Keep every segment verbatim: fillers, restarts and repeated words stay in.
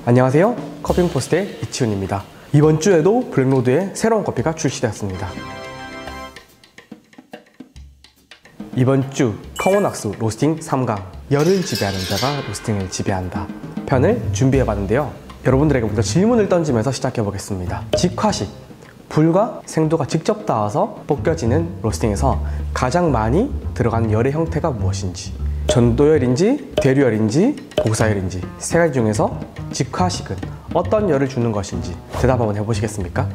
안녕하세요, 커피포스트의 이치훈입니다. 이번 주에도 블랙로드의 새로운 커피가 출시되었습니다. 이번 주 커먼왁스 로스팅 삼 강 열을 지배하는 자가 로스팅을 지배한다 편을 준비해봤는데요. 여러분들에게 먼저 질문을 던지면서 시작해보겠습니다. 직화식, 불과 생두가 직접 닿아서 벗겨지는 로스팅에서 가장 많이 들어가는 열의 형태가 무엇인지, 전도열인지 대류열인지 복사열인지 세 가지 중에서 직화식은 어떤 열을 주는 것인지 대답 한번 해보시겠습니까?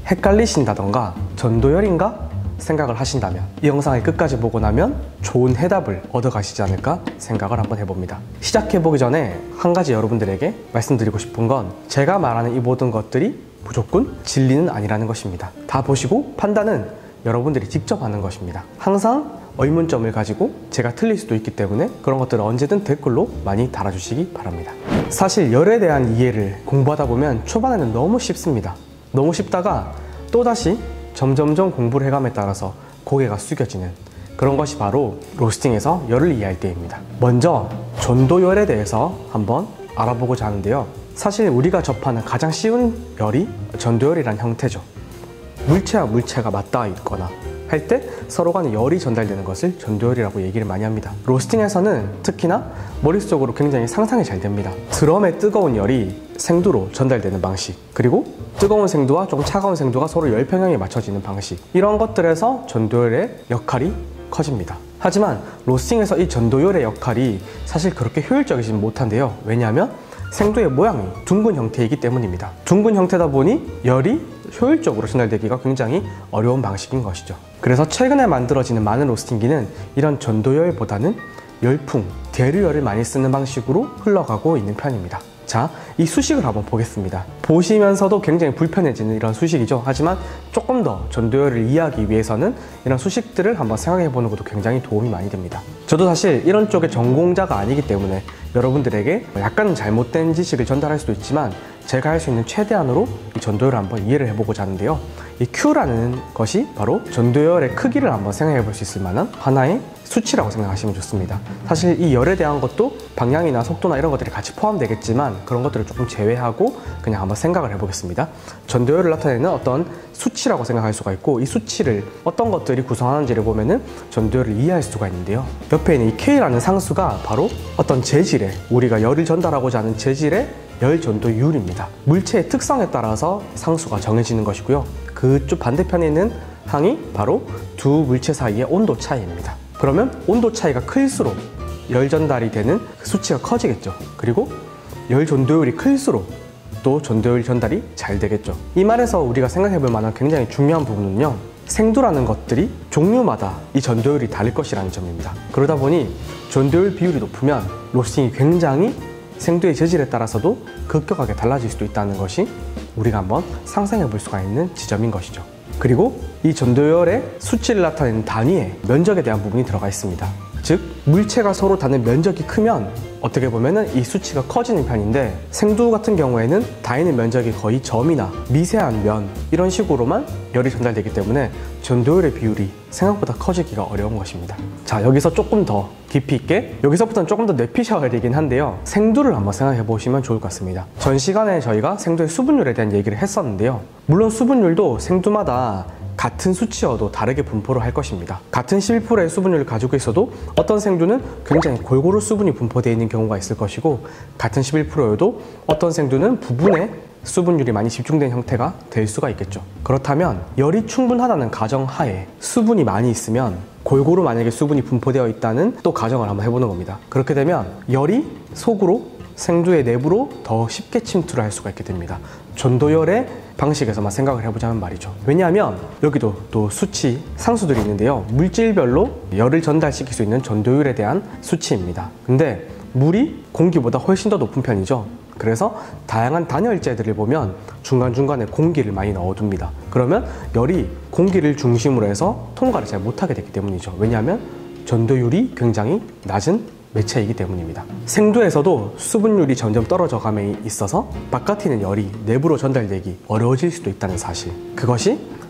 헷갈리신다던가 전도열인가 생각을 하신다면 이 영상을 끝까지 보고 나면 좋은 해답을 얻어가시지 않을까 생각을 한번 해봅니다. 시작해보기 전에 한 가지 여러분들에게 말씀드리고 싶은 건 제가 말하는 이 모든 것들이 무조건 진리는 아니라는 것입니다. 다 보시고 판단은 여러분들이 직접 하는 것입니다. 항상 의문점을 가지고 제가 틀릴 수도 있기 때문에 그런 것들은 언제든 댓글로 많이 달아주시기 바랍니다. 사실 열에 대한 이해를 공부하다 보면 초반에는 너무 쉽습니다. 너무 쉽다가 또다시 점점점 공부를 해감에 따라서 고개가 숙여지는 그런 것이 바로 로스팅에서 열을 이해할 때입니다. 먼저 전도열에 대해서 한번 알아보고자 하는데요. 사실 우리가 접하는 가장 쉬운 열이 전도열이란 형태죠. 물체와 물체가 맞닿아 있거나 할 때 서로 간에 열이 전달되는 것을 전도열이라고 얘기를 많이 합니다. 로스팅에서는 특히나 머릿속으로 굉장히 상상이 잘 됩니다. 드럼의 뜨거운 열이 생두로 전달되는 방식, 그리고 뜨거운 생두와 조금 차가운 생두가 서로 열 평형에 맞춰지는 방식, 이런 것들에서 전도열의 역할이 커집니다. 하지만 로스팅에서 이 전도열의 역할이 사실 그렇게 효율적이진 못한데요. 왜냐하면 생두의 모양이 둥근 형태이기 때문입니다. 둥근 형태다 보니 열이 효율적으로 전달되기가 굉장히 어려운 방식인 것이죠. 그래서 최근에 만들어지는 많은 로스팅기는 이런 전도열보다는 열풍, 대류열을 많이 쓰는 방식으로 흘러가고 있는 편입니다. 자, 이 수식을 한번 보겠습니다. 보시면서도 굉장히 불편해지는 이런 수식이죠. 하지만 조금 더 전도열을 이해하기 위해서는 이런 수식들을 한번 생각해 보는 것도 굉장히 도움이 많이 됩니다. 저도 사실 이런 쪽의 전공자가 아니기 때문에 여러분들에게 약간 잘못된 지식을 전달할 수도 있지만 제가 할 수 있는 최대한으로 이 전도열을 한번 이해를 해보고자 하는데요. 이 Q라는 것이 바로 전도열의 크기를 한번 생각해 볼 수 있을 만한 하나의 수치라고 생각하시면 좋습니다. 사실 이 열에 대한 것도 방향이나 속도나 이런 것들이 같이 포함되겠지만 그런 것들을 조금 제외하고 그냥 한번 생각을 해보겠습니다. 전도열을 나타내는 어떤 수치라고 생각할 수가 있고, 이 수치를 어떤 것들이 구성하는지를 보면은 전도열을 이해할 수가 있는데요. 옆에 있는 이 K라는 상수가 바로 어떤 재질에, 우리가 열을 전달하고자 하는 재질의 열 전도율입니다. 물체의 특성에 따라서 상수가 정해지는 것이고요. 그쪽 반대편에 있는 항이 바로 두 물체 사이의 온도 차이입니다. 그러면 온도 차이가 클수록 열 전달이 되는 그 수치가 커지겠죠. 그리고 열 전도율이 클수록 또 전도율 전달이 잘 되겠죠. 이 말에서 우리가 생각해 볼 만한 굉장히 중요한 부분은요, 생두라는 것들이 종류마다 이 전도율이 다를 것이라는 점입니다. 그러다 보니 전도율 비율이 높으면 로스팅이 굉장히 생두의 재질에 따라서도 급격하게 달라질 수도 있다는 것이 우리가 한번 상상해 볼 수가 있는 지점인 것이죠. 그리고 이 전도열의 수치를 나타내는 단위에 면적에 대한 부분이 들어가 있습니다. 즉, 물체가 서로 닿는 면적이 크면 어떻게 보면은 이 수치가 커지는 편인데, 생두 같은 경우에는 닿는 면적이 거의 점이나 미세한 면 이런 식으로만 열이 전달되기 때문에 전도열의 비율이 생각보다 커지기가 어려운 것입니다. 자, 여기서 조금 더 깊이 있게, 여기서부터는 조금 더 뇌피셔야 되긴 한데요, 생두를 한번 생각해 보시면 좋을 것 같습니다. 전 시간에 저희가 생두의 수분율에 대한 얘기를 했었는데요. 물론 수분율도 생두마다 같은 수치여도 다르게 분포를 할 것입니다. 같은 십일 퍼센트의 수분율을 가지고 있어도 어떤 생두는 굉장히 골고루 수분이 분포되어 있는 경우가 있을 것이고, 같은 십일 퍼센트여도 어떤 생두는 부분에 수분율이 많이 집중된 형태가 될 수가 있겠죠. 그렇다면 열이 충분하다는 가정하에 수분이 많이 있으면 골고루 만약에 수분이 분포되어 있다는 또 가정을 한번 해보는 겁니다. 그렇게 되면 열이 속으로 생두의 내부로 더 쉽게 침투를 할 수가 있게 됩니다. 전도열의 방식에서만 생각을 해보자면 말이죠. 왜냐하면 여기도 또 수치, 상수들이 있는데요. 물질별로 열을 전달시킬 수 있는 전도율에 대한 수치입니다. 근데 물이 공기보다 훨씬 더 높은 편이죠. 그래서 다양한 단열재들을 보면 중간중간에 공기를 많이 넣어둡니다. 그러면 열이 공기를 중심으로 해서 통과를 잘 못하게 되기 때문이죠. 왜냐하면 전도율이 굉장히 낮은 매체이기 때문입니다. 생두에서도 수분율이 점점 떨어져 감에 있어서 바깥에 있는 열이 내부로 전달되기 어려워질 수도 있다는 사실, 그것이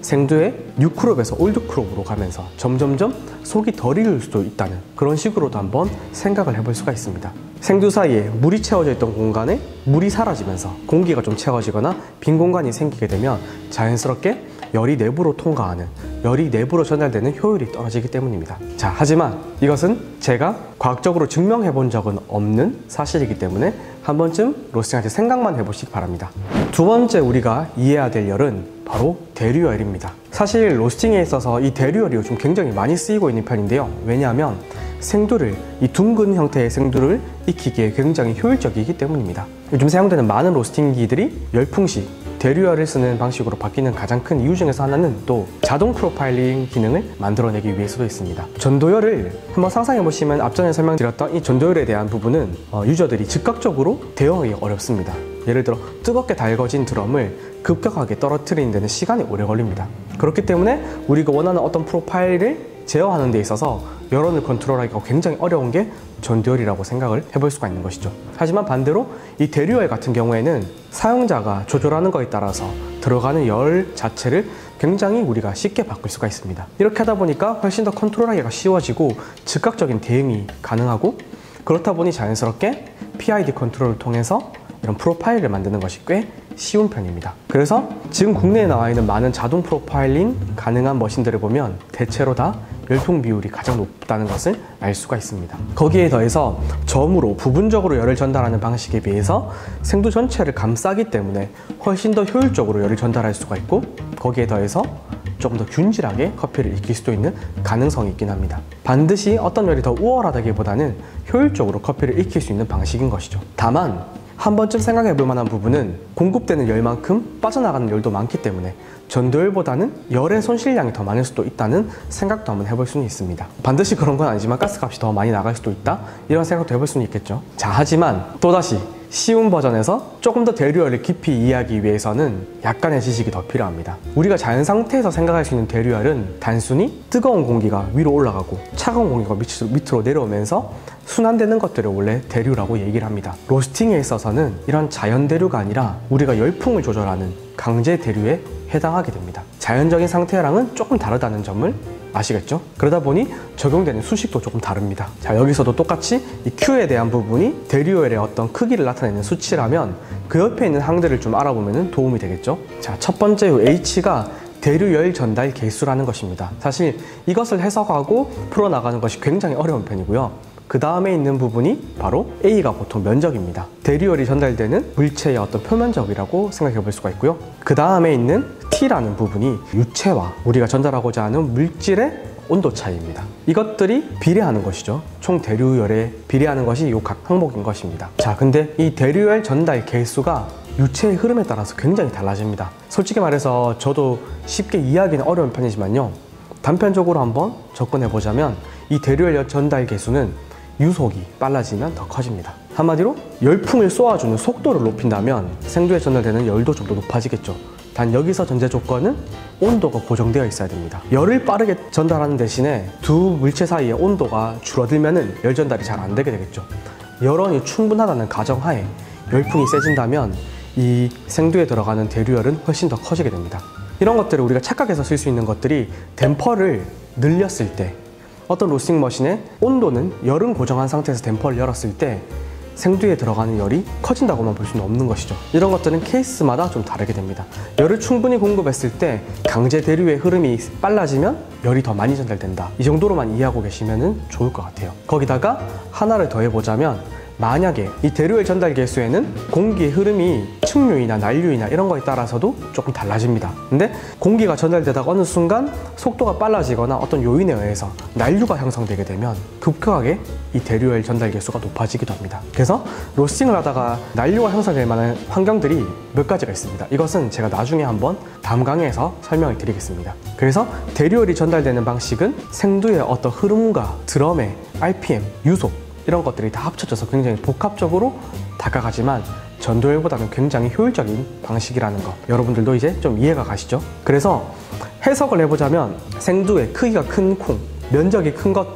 생두의 뉴크롭에서 올드크롭으로 가면서 점점점 속이 덜 익을 수도 있다는 그런 식으로도 한번 생각을 해볼 수가 있습니다. 생두 사이에 물이 채워져 있던 공간에 물이 사라지면서 공기가 좀 채워지거나 빈 공간이 생기게 되면 자연스럽게 열이 내부로 통과하는, 열이 내부로 전달되는 효율이 떨어지기 때문입니다. 자, 하지만 이것은 제가 과학적으로 증명해 본 적은 없는 사실이기 때문에 한 번쯤 로스팅할 때 생각만 해보시기 바랍니다. 두 번째 우리가 이해해야 될 열은 바로 대류열입니다. 사실 로스팅에 있어서 이 대류열이 좀 굉장히 많이 쓰이고 있는 편인데요. 왜냐하면 생두를, 이 둥근 형태의 생두를 익히기에 굉장히 효율적이기 때문입니다. 요즘 사용되는 많은 로스팅기들이 열풍식, 대류열을 쓰는 방식으로 바뀌는 가장 큰 이유 중에서 하나는 또 자동 프로파일링 기능을 만들어내기 위해서도 있습니다. 전도열을 한번 상상해 보시면 앞전에 설명드렸던 이 전도열에 대한 부분은 어, 유저들이 즉각적으로 대응하기 어렵습니다. 예를 들어 뜨겁게 달궈진 드럼을 급격하게 떨어뜨리는 데는 시간이 오래 걸립니다. 그렇기 때문에 우리가 원하는 어떤 프로파일을 제어하는 데 있어서 열원을 컨트롤하기가 굉장히 어려운 게 전도열이라고 생각을 해볼 수가 있는 것이죠. 하지만 반대로 이 대류열 같은 경우에는 사용자가 조절하는 것에 따라서 들어가는 열 자체를 굉장히 우리가 쉽게 바꿀 수가 있습니다. 이렇게 하다 보니까 훨씬 더 컨트롤하기가 쉬워지고 즉각적인 대응이 가능하고, 그렇다 보니 자연스럽게 피아이디 컨트롤을 통해서 이런 프로파일을 만드는 것이 꽤 쉬운 편입니다. 그래서 지금 국내에 나와 있는 많은 자동 프로파일링 가능한 머신들을 보면 대체로 다 열통 비율이 가장 높다는 것을 알 수가 있습니다. 거기에 더해서 점으로 부분적으로 열을 전달하는 방식에 비해서 생두 전체를 감싸기 때문에 훨씬 더 효율적으로 열을 전달할 수가 있고, 거기에 더해서 조금 더 균질하게 커피를 익힐 수도 있는 가능성이 있긴 합니다. 반드시 어떤 열이 더 우월하다기보다는 효율적으로 커피를 익힐 수 있는 방식인 것이죠. 다만 한 번쯤 생각해 볼 만한 부분은 공급되는 열만큼 빠져나가는 열도 많기 때문에 전도열보다는 열의 손실량이 더 많을 수도 있다는 생각도 한번 해볼 수는 있습니다. 반드시 그런 건 아니지만 가스값이 더 많이 나갈 수도 있다, 이런 생각도 해볼 수는 있겠죠. 자, 하지만 또다시 쉬운 버전에서 조금 더 대류열을 깊이 이해하기 위해서는 약간의 지식이 더 필요합니다. 우리가 자연 상태에서 생각할 수 있는 대류열은 단순히 뜨거운 공기가 위로 올라가고 차가운 공기가 밑으로, 밑으로 내려오면서 순환되는 것들을 원래 대류라고 얘기를 합니다. 로스팅에 있어서는 이런 자연 대류가 아니라 우리가 열풍을 조절하는 강제 대류에 해당하게 됩니다. 자연적인 상태랑은 조금 다르다는 점을 아시겠죠? 그러다 보니 적용되는 수식도 조금 다릅니다. 자, 여기서도 똑같이 이 Q에 대한 부분이 대류열의 어떤 크기를 나타내는 수치라면 그 옆에 있는 항들을 좀 알아보면 도움이 되겠죠? 자, 첫 번째 H가 대류열 전달 계수라는 것입니다. 사실 이것을 해석하고 풀어나가는 것이 굉장히 어려운 편이고요. 그 다음에 있는 부분이 바로 A가 보통 면적입니다. 대류열이 전달되는 물체의 어떤 표면적이라고 생각해 볼 수가 있고요. 그 다음에 있는 T라는 부분이 유체와 우리가 전달하고자 하는 물질의 온도 차이입니다. 이것들이 비례하는 것이죠. 총 대류열에 비례하는 것이 이 각 항목인 것입니다. 자, 근데 이 대류열 전달 계수가 유체의 흐름에 따라서 굉장히 달라집니다. 솔직히 말해서 저도 쉽게 이해하기는 어려운 편이지만요, 단편적으로 한번 접근해 보자면 이 대류열 전달 계수는 유속이 빨라지면 더 커집니다. 한마디로 열풍을 쏘아주는 속도를 높인다면 생두에 전달되는 열도 좀 더 높아지겠죠. 단 여기서 전제 조건은 온도가 고정되어 있어야 됩니다. 열을 빠르게 전달하는 대신에 두 물체 사이의 온도가 줄어들면 열 전달이 잘 안 되게 되겠죠. 열원이 충분하다는 가정하에 열풍이 세진다면 이 생두에 들어가는 대류열은 훨씬 더 커지게 됩니다. 이런 것들을 우리가 착각해서 쓸 수 있는 것들이 댐퍼를 늘렸을 때, 어떤 로스팅 머신의 온도는 열은 고정한 상태에서 댐퍼를 열었을 때 생두에 들어가는 열이 커진다고만 볼 수는 없는 것이죠. 이런 것들은 케이스마다 좀 다르게 됩니다. 열을 충분히 공급했을 때 강제 대류의 흐름이 빨라지면 열이 더 많이 전달된다, 이 정도로만 이해하고 계시면 좋을 것 같아요. 거기다가 하나를 더 해보자면, 만약에 이 대류열 전달 계수에는 공기의 흐름이 측류이나 난류이나 이런 거에 따라서도 조금 달라집니다. 근데 공기가 전달되다가 어느 순간 속도가 빨라지거나 어떤 요인에 의해서 난류가 형성되게 되면 급격하게 이 대류열 전달 계수가 높아지기도 합니다. 그래서 로스팅을 하다가 난류가 형성될 만한 환경들이 몇 가지가 있습니다. 이것은 제가 나중에 한번 다음 강의에서 설명을 드리겠습니다. 그래서 대류열이 전달되는 방식은 생두의 어떤 흐름과 드럼의 알피엠, 유속 이런 것들이 다 합쳐져서 굉장히 복합적으로 다가가지만 전도열보다는 굉장히 효율적인 방식이라는 거, 여러분들도 이제 좀 이해가 가시죠? 그래서 해석을 해보자면 생두의 크기가 큰 콩, 면적이 큰 것들,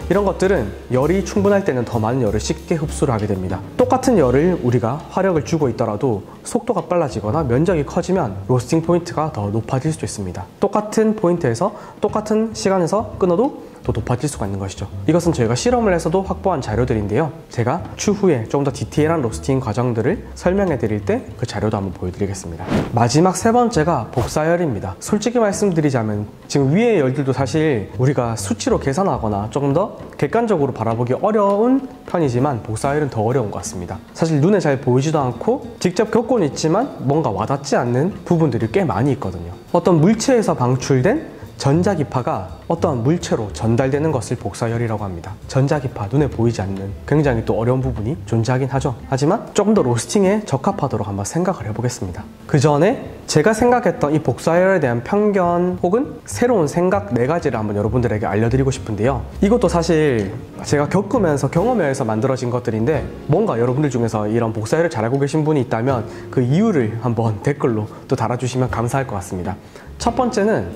이런 것들은 열이 충분할 때는 더 많은 열을 쉽게 흡수를 하게 됩니다. 똑같은 열을 우리가 화력을 주고 있더라도 속도가 빨라지거나 면적이 커지면 로스팅 포인트가 더 높아질 수 있습니다. 똑같은 포인트에서 똑같은 시간에서 끊어도 더 높아질 수가 있는 것이죠. 이것은 저희가 실험을 해서도 확보한 자료들인데요. 제가 추후에 좀 더 디테일한 로스팅 과정들을 설명해 드릴 때 그 자료도 한번 보여드리겠습니다. 마지막 세 번째가 복사열입니다. 솔직히 말씀드리자면 지금 위의 열들도 사실 우리가 수치로 계산하거나 조금 더 객관적으로 바라보기 어려운 편이지만 복사열은 더 어려운 것 같습니다. 사실 눈에 잘 보이지도 않고 직접 겪고는 있지만 뭔가 와닿지 않는 부분들이 꽤 많이 있거든요. 어떤 물체에서 방출된 전자기파가 어떠한 물체로 전달되는 것을 복사열이라고 합니다. 전자기파, 눈에 보이지 않는 굉장히 또 어려운 부분이 존재하긴 하죠. 하지만 조금 더 로스팅에 적합하도록 한번 생각을 해보겠습니다. 그 전에 제가 생각했던 이 복사열에 대한 편견 혹은 새로운 생각 네 가지를 한번 여러분들에게 알려드리고 싶은데요. 이것도 사실 제가 겪으면서 경험해서 만들어진 것들인데 뭔가 여러분들 중에서 이런 복사열을 잘 알고 계신 분이 있다면 그 이유를 한번 댓글로 또 달아주시면 감사할 것 같습니다. 첫 번째는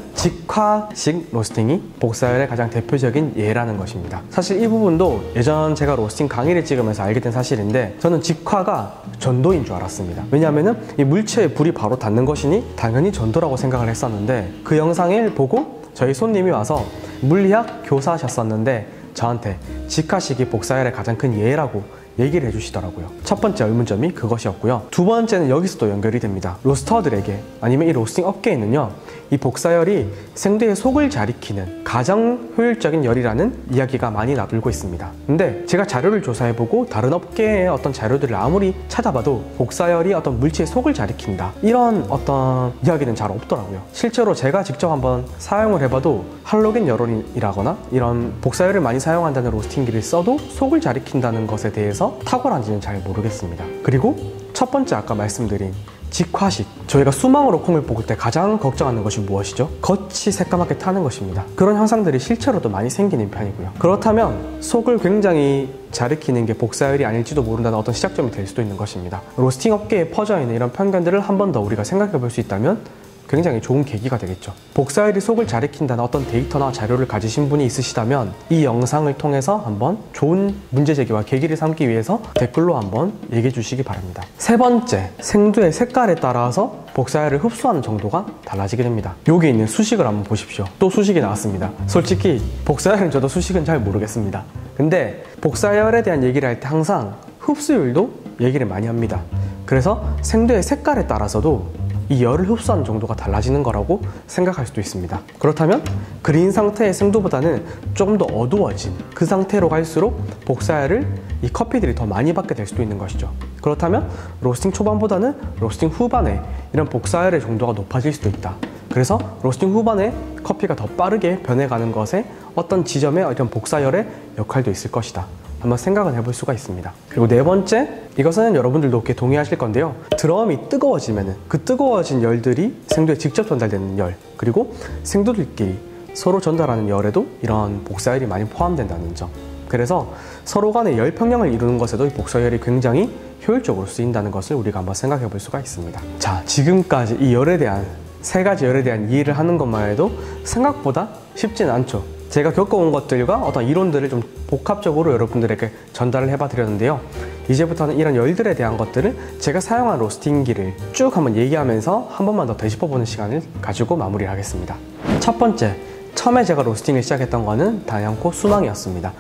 직화식 로스팅이 복사열의 가장 대표적인 예라는 것입니다. 사실 이 부분도 예전 제가 로스팅 강의를 찍으면서 알게 된 사실인데 저는 직화가 전도인 줄 알았습니다. 왜냐하면 이 물체에 불이 바로 닿는 것이니 당연히 전도라고 생각을 했었는데 그 영상을 보고 저희 손님이 와서 물리학 교사하셨었는데 저한테 직화식이 복사열의 가장 큰 예라고 얘기를 해주시더라고요. 첫 번째 의문점이 그것이었고요. 두 번째는 여기서도 연결이 됩니다. 로스터들에게 아니면 이 로스팅 업계에는요, 이 복사열이 생두의 속을 잘 익히는 가장 효율적인 열이라는 이야기가 많이 나돌고 있습니다. 근데 제가 자료를 조사해보고 다른 업계의 어떤 자료들을 아무리 찾아봐도 복사열이 어떤 물체의 속을 잘 익힌다 이런 어떤 이야기는 잘 없더라고요. 실제로 제가 직접 한번 사용을 해봐도 할로겐 열원이라거나 이런 복사열을 많이 사용한다는 로스팅기를 써도 속을 잘 익힌다는 것에 대해서 탁월한지는 잘 모르겠습니다. 그리고 첫 번째 아까 말씀드린 직화식, 저희가 수망으로 콩을 볶을 때 가장 걱정하는 것이 무엇이죠? 겉이 새까맣게 타는 것입니다. 그런 현상들이 실제로도 많이 생기는 편이고요. 그렇다면 속을 굉장히 잘 익히는 게 복사열이 아닐지도 모른다는 어떤 시작점이 될 수도 있는 것입니다. 로스팅 업계에 퍼져 있는 이런 편견들을 한 번 더 우리가 생각해 볼 수 있다면 굉장히 좋은 계기가 되겠죠. 복사열이 속을 잘 익힌다는 어떤 데이터나 자료를 가지신 분이 있으시다면 이 영상을 통해서 한번 좋은 문제제기와 계기를 삼기 위해서 댓글로 한번 얘기해 주시기 바랍니다. 세 번째, 생두의 색깔에 따라서 복사열을 흡수하는 정도가 달라지게 됩니다. 여기 있는 수식을 한번 보십시오. 또 수식이 나왔습니다. 솔직히 복사열은 저도 수식은 잘 모르겠습니다. 근데 복사열에 대한 얘기를 할 때 항상 흡수율도 얘기를 많이 합니다. 그래서 생두의 색깔에 따라서도 이 열을 흡수하는 정도가 달라지는 거라고 생각할 수도 있습니다. 그렇다면 그린 상태의 생두보다는 조금 더 어두워진 그 상태로 갈수록 복사열을 이 커피들이 더 많이 받게 될 수도 있는 것이죠. 그렇다면 로스팅 초반보다는 로스팅 후반에 이런 복사열의 정도가 높아질 수도 있다. 그래서 로스팅 후반에 커피가 더 빠르게 변해가는 것에 어떤 지점에 어떤 복사열의 역할도 있을 것이다. 한번 생각을 해볼 수가 있습니다. 그리고 네 번째, 이것은 여러분들도 이렇게 동의하실 건데요. 드럼이 뜨거워지면 그 뜨거워진 열들이 생두에 직접 전달되는 열, 그리고 생두들끼리 서로 전달하는 열에도 이런 복사열이 많이 포함된다는 점. 그래서 서로 간의 열 평형을 이루는 것에도 이 복사열이 굉장히 효율적으로 쓰인다는 것을 우리가 한번 생각해 볼 수가 있습니다. 자, 지금까지 이 열에 대한 세 가지 열에 대한 이해를 하는 것만 해도 생각보다 쉽지는 않죠. 제가 겪어온 것들과 어떤 이론들을 좀 복합적으로 여러분들에게 전달을 해봐 드렸는데요. 이제부터는 이런 열들에 대한 것들을 제가 사용한 로스팅기를 쭉 한번 얘기하면서 한 번만 더 되짚어보는 시간을 가지고 마무리를 하겠습니다. 첫 번째, 처음에 제가 로스팅을 시작했던 거는 단연코 수망이었습니다.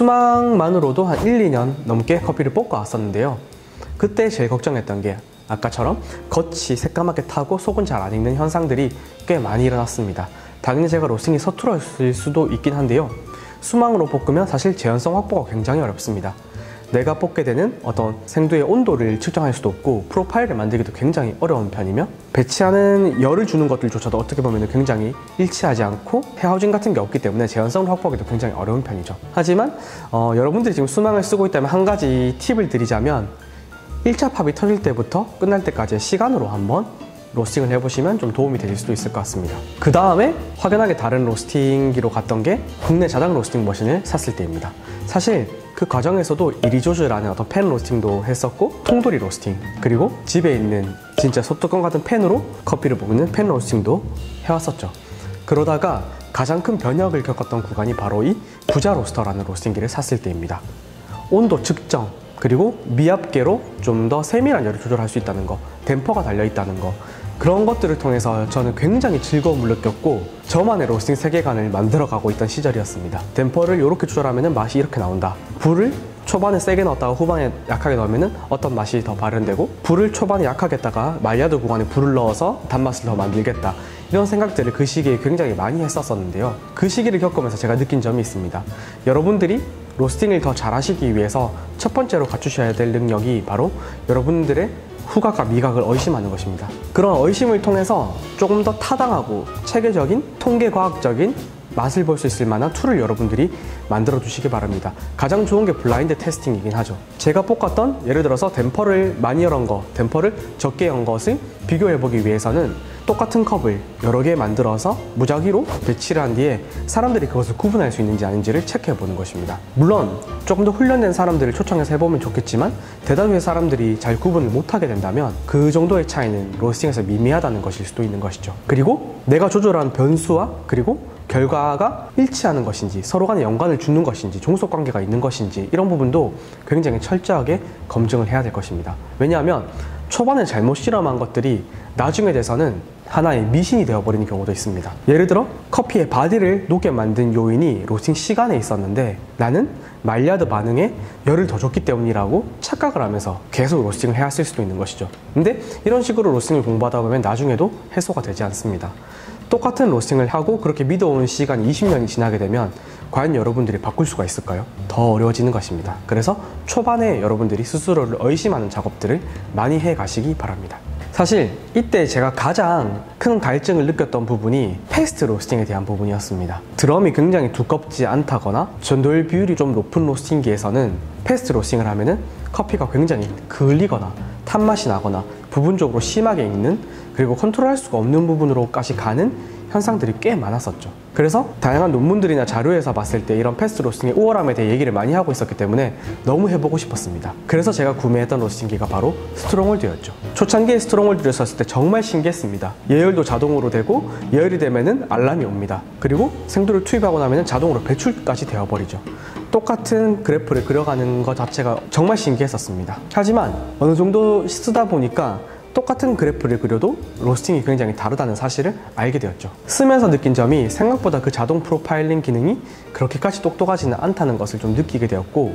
수망만으로도 한 일, 이 년 넘게 커피를 볶아 왔었는데요. 그때 제일 걱정했던 게 아까처럼 겉이 새까맣게 타고 속은 잘 안 익는 현상들이 꽤 많이 일어났습니다. 당연히 제가 로스팅이 서툴었을 수도 있긴 한데요. 수망으로 볶으면 사실 재현성 확보가 굉장히 어렵습니다. 내가 볶게 되는 어떤 생두의 온도를 측정할 수도 없고 프로파일을 만들기도 굉장히 어려운 편이며 배치하는 열을 주는 것들조차도 어떻게 보면 굉장히 일치하지 않고 헤어진 같은 게 없기 때문에 재현성을 확보하기도 굉장히 어려운 편이죠. 하지만 어, 여러분들이 지금 수망을 쓰고 있다면 한 가지 팁을 드리자면 일 차 팝이 터질 때부터 끝날 때까지의 시간으로 한번 로스팅을 해보시면 좀 도움이 되실 수도 있을 것 같습니다. 그 다음에 확연하게 다른 로스팅기로 갔던 게 국내 자당 로스팅 머신을 샀을 때입니다. 사실 그 과정에서도 이리조즈라는 어떤 팬 로스팅도 했었고 통돌이 로스팅, 그리고 집에 있는 진짜 소뚜껑 같은 팬으로 커피를 볶는 팬 로스팅도 해왔었죠. 그러다가 가장 큰 변혁을 겪었던 구간이 바로 이 부자 로스터라는 로스팅기를 샀을 때입니다. 온도 측정, 그리고 미압계로 좀 더 세밀한 열을 조절할 수 있다는 거, 댐퍼가 달려있다는 거, 그런 것들을 통해서 저는 굉장히 즐거움을 느꼈고 저만의 로스팅 세계관을 만들어가고 있던 시절이었습니다. 댐퍼를 이렇게 조절하면 맛이 이렇게 나온다. 불을 초반에 세게 넣었다가 후반에 약하게 넣으면 어떤 맛이 더 발현되고, 불을 초반에 약하게 했다가 마일야드 구간에 불을 넣어서 단맛을 더 만들겠다. 이런 생각들을 그 시기에 굉장히 많이 했었었는데요. 그 시기를 겪으면서 제가 느낀 점이 있습니다. 여러분들이 로스팅을 더 잘하시기 위해서 첫 번째로 갖추셔야 될 능력이 바로 여러분들의 후각과 미각을 의심하는 것입니다. 그런 의심을 통해서 조금 더 타당하고 체계적인 통계과학적인 맛을 볼 수 있을 만한 툴을 여러분들이 만들어 주시기 바랍니다. 가장 좋은 게 블라인드 테스팅이긴 하죠. 제가 볶았던, 예를 들어서 댐퍼를 많이 열은 거, 댐퍼를 적게 연 것을 비교해 보기 위해서는 똑같은 컵을 여러 개 만들어서 무작위로 배치를 한 뒤에 사람들이 그것을 구분할 수 있는지 아닌지를 체크해 보는 것입니다. 물론 조금 더 훈련된 사람들을 초청해서 해보면 좋겠지만 대다수의 사람들이 잘 구분을 못하게 된다면 그 정도의 차이는 로스팅에서 미미하다는 것일 수도 있는 것이죠. 그리고 내가 조절한 변수와 그리고 결과가 일치하는 것인지, 서로 간에 연관을 주는 것인지, 종속관계가 있는 것인지, 이런 부분도 굉장히 철저하게 검증을 해야 될 것입니다. 왜냐하면 초반에 잘못 실험한 것들이 나중에 돼서는 하나의 미신이 되어버리는 경우도 있습니다. 예를 들어 커피의 바디를 녹게 만든 요인이 로스팅 시간에 있었는데 나는 마일야드 반응에 열을 더 줬기 때문이라고 착각을 하면서 계속 로스팅을 해왔을 수도 있는 것이죠. 근데 이런 식으로 로스팅을 공부하다 보면 나중에도 해소가 되지 않습니다. 똑같은 로스팅을 하고 그렇게 믿어온 시간이 이십 년이 지나게 되면 과연 여러분들이 바꿀 수가 있을까요? 더 어려워지는 것입니다. 그래서 초반에 여러분들이 스스로를 의심하는 작업들을 많이 해 가시기 바랍니다. 사실 이때 제가 가장 큰 갈증을 느꼈던 부분이 패스트 로스팅에 대한 부분이었습니다. 드럼이 굉장히 두껍지 않다거나 전도율 비율이 좀 높은 로스팅기에서는 패스트 로스팅을 하면은 커피가 굉장히 그을리거나 탄맛이 나거나 부분적으로 심하게 익는, 그리고 컨트롤할 수가 없는 부분으로까지 가는 현상들이 꽤 많았었죠. 그래서 다양한 논문들이나 자료에서 봤을 때 이런 패스트 로스팅의 우월함에 대해 얘기를 많이 하고 있었기 때문에 너무 해보고 싶었습니다. 그래서 제가 구매했던 로스팅기가 바로 스트롱홀드였죠. 초창기에 스트롱홀드를 썼을 때 정말 신기했습니다. 예열도 자동으로 되고 예열이 되면은 알람이 옵니다. 그리고 생두를 투입하고 나면 자동으로 배출까지 되어버리죠. 똑같은 그래프를 그려가는 것 자체가 정말 신기했었습니다. 하지만 어느 정도 쓰다 보니까 똑같은 그래프를 그려도 로스팅이 굉장히 다르다는 사실을 알게 되었죠. 쓰면서 느낀 점이 생각보다 그 자동 프로파일링 기능이 그렇게까지 똑똑하지는 않다는 것을 좀 느끼게 되었고,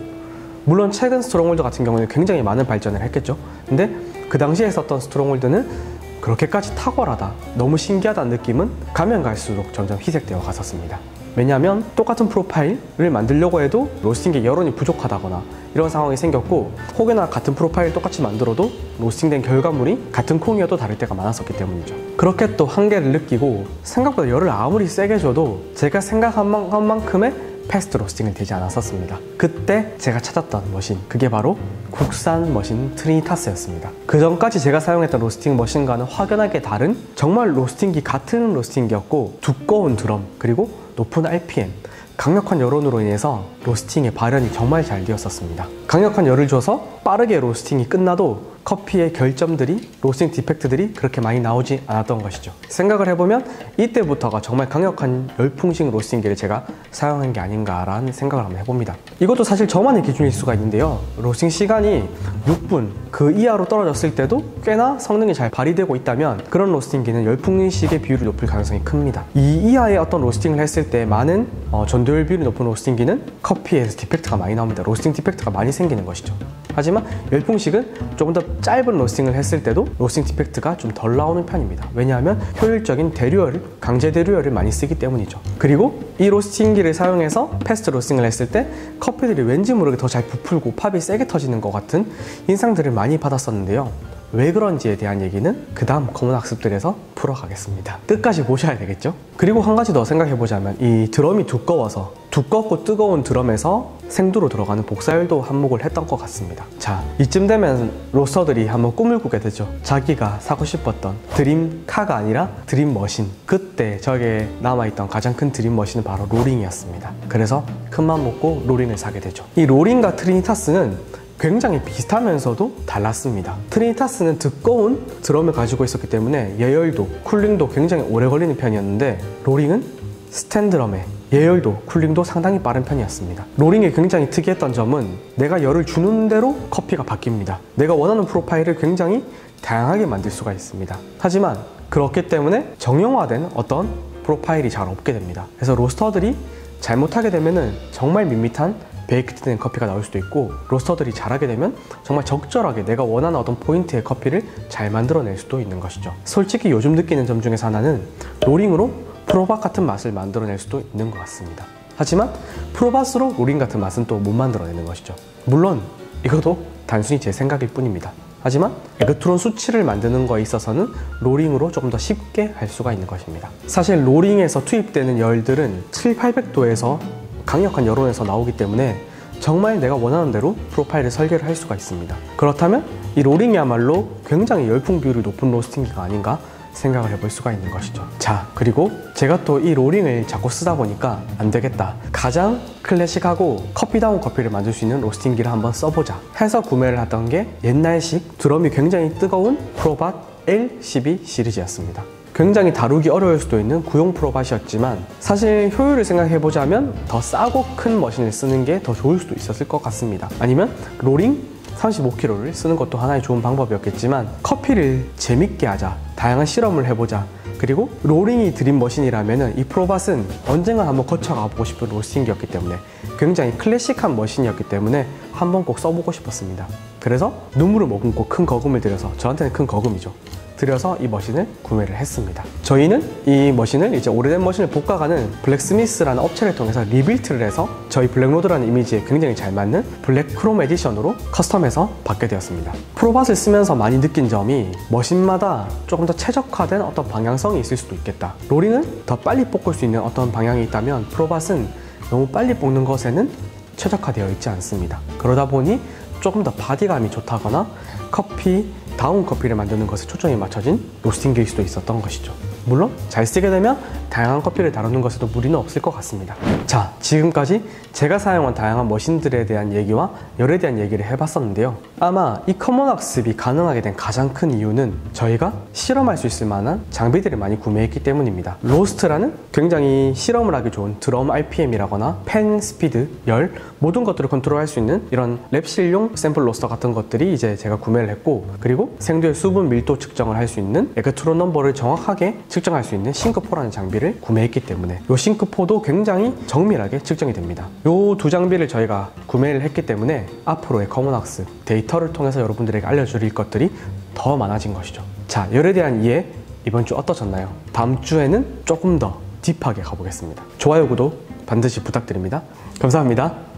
물론 최근 스트롱홀드 같은 경우는 굉장히 많은 발전을 했겠죠. 근데 그 당시에 썼던 스트롱홀드는 그렇게까지 탁월하다, 너무 신기하다는 느낌은 가면 갈수록 점점 희색되어 갔었습니다. 왜냐하면 똑같은 프로파일을 만들려고 해도 로스팅기 여론이 부족하다거나 이런 상황이 생겼고, 혹여나 같은 프로파일을 똑같이 만들어도 로스팅된 결과물이 같은 콩이어도 다를 때가 많았었기 때문이죠. 그렇게 또 한계를 느끼고 생각보다 열을 아무리 세게 줘도 제가 생각한 만큼의 패스트 로스팅은 되지 않았었습니다. 그때 제가 찾았던 머신, 그게 바로 국산 머신 트리니타스였습니다. 그 전까지 제가 사용했던 로스팅 머신과는 확연하게 다른, 정말 로스팅기 같은 로스팅기였고, 두꺼운 드럼 그리고 높은 알피엠, 강력한 열원으로 인해서 로스팅의 발현이 정말 잘 되었었습니다. 강력한 열을 줘서 빠르게 로스팅이 끝나도 커피의 결점들이, 로스팅 디펙트들이 그렇게 많이 나오지 않았던 것이죠. 생각을 해보면 이때부터가 정말 강력한 열풍식 로스팅기를 제가 사용한 게 아닌가라는 생각을 한번 해봅니다. 이것도 사실 저만의 기준일 수가 있는데요. 로스팅 시간이 육 분 그 이하로 떨어졌을 때도 꽤나 성능이 잘 발휘되고 있다면 그런 로스팅기는 열풍식의 비율이 높을 가능성이 큽니다. 이 이하의 어떤 로스팅을 했을 때 많은 어, 전도율 비율이 높은 로스팅기는 커피에서 디펙트가 많이 나옵니다. 로스팅 디펙트가 많이 생기는 것이죠. 하지만 열풍식은 조금 더 짧은 로스팅을 했을 때도 로스팅 디펙트가 좀 덜 나오는 편입니다. 왜냐하면 효율적인 대류열을, 강제 대류열을 많이 쓰기 때문이죠. 그리고 이 로스팅기를 사용해서 패스트 로스팅을 했을 때 커피들이 왠지 모르게 더 잘 부풀고 팝이 세게 터지는 것 같은 인상들을 많이 받았었는데요. 왜 그런지에 대한 얘기는 그 다음 검은 학습들에서 풀어가겠습니다. 끝까지 보셔야 되겠죠? 그리고 한 가지 더 생각해보자면 이 드럼이 두꺼워서 두껍고 뜨거운 드럼에서 생두로 들어가는 복사열도 한몫을 했던 것 같습니다. 자, 이쯤 되면 로스터들이 한번 꿈을 꾸게 되죠. 자기가 사고 싶었던 드림카가 아니라 드림머신. 그때 저에게 남아있던 가장 큰 드림머신은 바로 로링이었습니다. 그래서 큰맘 먹고 로링을 사게 되죠. 이 로링과 트리니타스는 굉장히 비슷하면서도 달랐습니다. 트리니타스는 두꺼운 드럼을 가지고 있었기 때문에 예열도, 쿨링도 굉장히 오래 걸리는 편이었는데 로링은 스탠드럼의 예열도 쿨링도 상당히 빠른 편이었습니다. 로링이 굉장히 특이했던 점은 내가 열을 주는 대로 커피가 바뀝니다. 내가 원하는 프로파일을 굉장히 다양하게 만들 수가 있습니다. 하지만 그렇기 때문에 정형화된 어떤 프로파일이 잘 없게 됩니다. 그래서 로스터들이 잘못하게 되면은 정말 밋밋한 베이크드된 커피가 나올 수도 있고, 로스터들이 잘하게 되면 정말 적절하게 내가 원하는 어떤 포인트의 커피를 잘 만들어낼 수도 있는 것이죠. 솔직히 요즘 느끼는 점 중에서 하나는 로링으로 프로밭 같은 맛을 만들어낼 수도 있는 것 같습니다. 하지만 프로밭으로 로링 같은 맛은 또 못 만들어내는 것이죠. 물론 이것도 단순히 제 생각일 뿐입니다. 하지만 에그트론 수치를 만드는 거에 있어서는 로링으로 조금 더 쉽게 할 수가 있는 것입니다. 사실 로링에서 투입되는 열들은 칠천 팔백 도에서 강력한 열온에서 나오기 때문에 정말 내가 원하는 대로 프로파일을 설계를 할 수가 있습니다. 그렇다면 이 로링이야말로 굉장히 열풍 비율이 높은 로스팅기가 아닌가 생각을 해볼 수가 있는 것이죠. 자, 그리고 제가 또 이 로링을 자꾸 쓰다 보니까 안 되겠다, 가장 클래식하고 커피다운 커피를 만들 수 있는 로스팅기를 한번 써보자 해서 구매를 했던 게 옛날식 드럼이 굉장히 뜨거운 프로밭 엘 십이 시리즈였습니다. 굉장히 다루기 어려울 수도 있는 구형 프로밭이었지만 사실 효율을 생각해보자면 더 싸고 큰 머신을 쓰는 게 더 좋을 수도 있었을 것 같습니다. 아니면 로링 삼십오 킬로그램을 쓰는 것도 하나의 좋은 방법이었겠지만, 커피를 재밌게 하자, 다양한 실험을 해보자, 그리고 로링이 드림 머신이라면 이 프로밭은 언젠가 한번 거쳐가 보고 싶은 로스팅기였기 때문에 굉장히 클래식한 머신이었기 때문에 한번 꼭 써보고 싶었습니다. 그래서 눈물을 머금고 큰 거금을 들여서, 저한테는 큰 거금이죠, 들여서 이 머신을 구매를 했습니다. 저희는 이 머신을 이제 오래된 머신을 볶아가는 블랙스미스라는 업체를 통해서 리빌트를 해서 저희 블랙로드라는 이미지에 굉장히 잘 맞는 블랙 크롬 에디션으로 커스텀해서 받게 되었습니다. 프로밭을 쓰면서 많이 느낀 점이 머신마다 조금 더 최적화된 어떤 방향성이 있을 수도 있겠다. 로링은 더 빨리 볶을 수 있는 어떤 방향이 있다면 프로밭은 너무 빨리 볶는 것에는 최적화되어 있지 않습니다. 그러다 보니 조금 더 바디감이 좋다거나 커피 다운 커피를 만드는 것에 초점이 맞춰진 로스팅기일 수도 있었던 것이죠. 물론 잘 쓰게 되면 다양한 커피를 다루는 것에도 무리는 없을 것 같습니다. 자, 지금까지 제가 사용한 다양한 머신들에 대한 얘기와 열에 대한 얘기를 해봤었는데요. 아마 이 커먼 학습이 가능하게 된 가장 큰 이유는 저희가 실험할 수 있을 만한 장비들을 많이 구매했기 때문입니다. 로스트라는 굉장히 실험을 하기 좋은 드럼 알피엠이라거나 펜 스피드, 열, 모든 것들을 컨트롤할 수 있는 이런 랩실용 샘플 로스터 같은 것들이 이제 제가 구매를 했고, 그리고 생두의 수분 밀도 측정을 할 수 있는 에그트론 넘버를 정확하게 측정할 수 있는 싱크포라는 장비를 구매했기 때문에 이 싱크포도 굉장히 정밀하게 측정이 됩니다. 이 두 장비를 저희가 구매를 했기 때문에 앞으로의 커먼 학습 데이터를 통해서 여러분들에게 알려드릴 것들이 더 많아진 것이죠. 자, 열에 대한 이해 이번 주 어떠셨나요? 다음 주에는 조금 더 딥하게 가보겠습니다. 좋아요, 구독 반드시 부탁드립니다. 감사합니다.